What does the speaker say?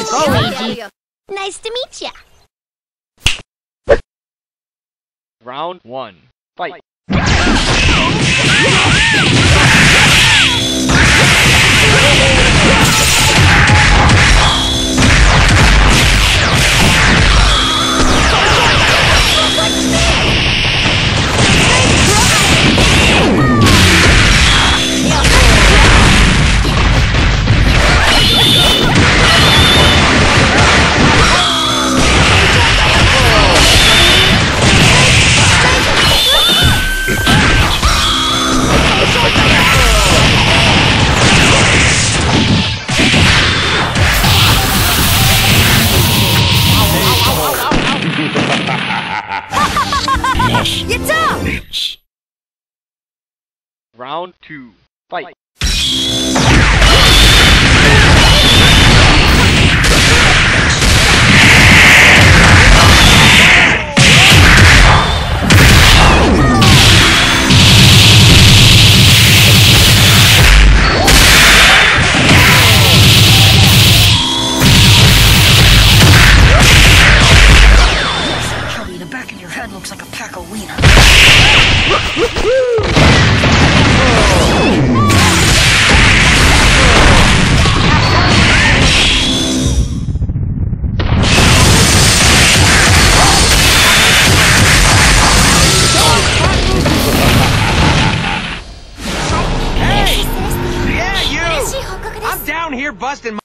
Luigi. Nice to meet ya. Round 1. Fight. It's up! Round 2. Fight. Chubby, the back of your head looks like a pack of wiener. I'm down here busting